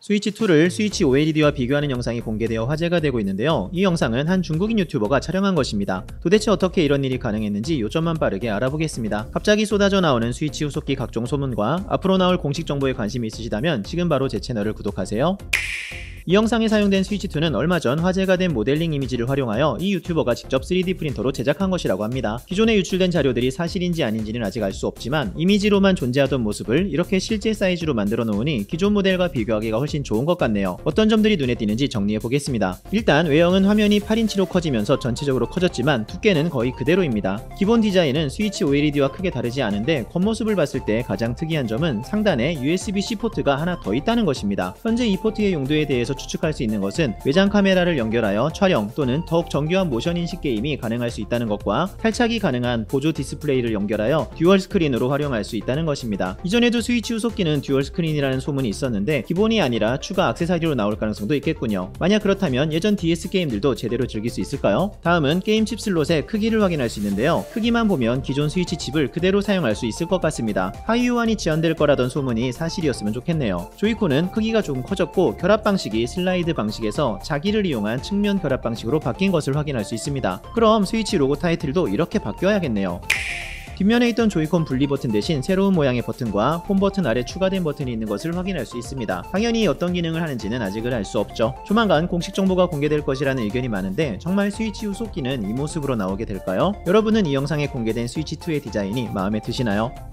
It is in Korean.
스위치2를 스위치 OLED와 비교하는 영상이 공개되어 화제가 되고 있는데요. 이 영상은 한 중국인 유튜버가 촬영한 것입니다. 도대체 어떻게 이런 일이 가능했는지 요점만 빠르게 알아보겠습니다. 갑자기 쏟아져 나오는 스위치 후속기 각종 소문과 앞으로 나올 공식 정보에 관심이 있으시다면 지금 바로 제 채널을 구독하세요. 이 영상에 사용된 스위치2는 얼마 전 화제가 된 모델링 이미지를 활용하여 이 유튜버가 직접 3D 프린터로 제작한 것이라고 합니다. 기존에 유출된 자료들이 사실인지 아닌지는 아직 알 수 없지만 이미지로만 존재하던 모습을 이렇게 실제 사이즈로 만들어 놓으니 기존 모델과 비교하기가 훨씬 좋은 것 같네요. 어떤 점들이 눈에 띄는지 정리해 보겠습니다. 일단 외형은 화면이 8인치로 커지면서 전체적으로 커졌지만 두께는 거의 그대로입니다. 기본 디자인은 스위치 OLED와 크게 다르지 않은데 겉모습을 봤을 때 가장 특이한 점은 상단에 USB-C 포트가 하나 더 있다는 것입니다. 현재 이 포트의 용도에 대해서 추측할 수 있는 것은 외장 카메라를 연결하여 촬영 또는 더욱 정교한 모션 인식 게임이 가능할 수 있다는 것과 탈착이 가능한 보조 디스플레이를 연결하여 듀얼 스크린으로 활용할 수 있다는 것입니다. 이전에도 스위치 후속기는 듀얼 스크린이라는 소문이 있었는데 기본이 아니라 추가 액세서리로 나올 가능성도 있겠군요. 만약 그렇다면 예전 DS 게임들도 제대로 즐길 수 있을까요? 다음은 게임 칩 슬롯의 크기를 확인할 수 있는데요. 크기만 보면 기존 스위치 칩을 그대로 사용할 수 있을 것 같습니다. 하위 호환이 지연될 거라던 소문이 사실이었으면 좋겠네요. 조이콘은 크기가 조금 커졌고 결합 방식이 슬라이드 방식에서 자기를 이용한 측면 결합 방식으로 바뀐 것을 확인할 수 있습니다. 그럼 스위치 로고 타이틀도 이렇게 바뀌어야겠네요. 뒷면에 있던 조이콘 분리 버튼 대신 새로운 모양의 버튼과 홈 버튼 아래 추가된 버튼이 있는 것을 확인할 수 있습니다. 당연히 어떤 기능을 하는지는 아직은 알 수 없죠. 조만간 공식 정보가 공개될 것이라는 의견이 많은데 정말 스위치 후속기는 이 모습으로 나오게 될까요? 여러분은 이 영상에 공개된 스위치2의 디자인이 마음에 드시나요?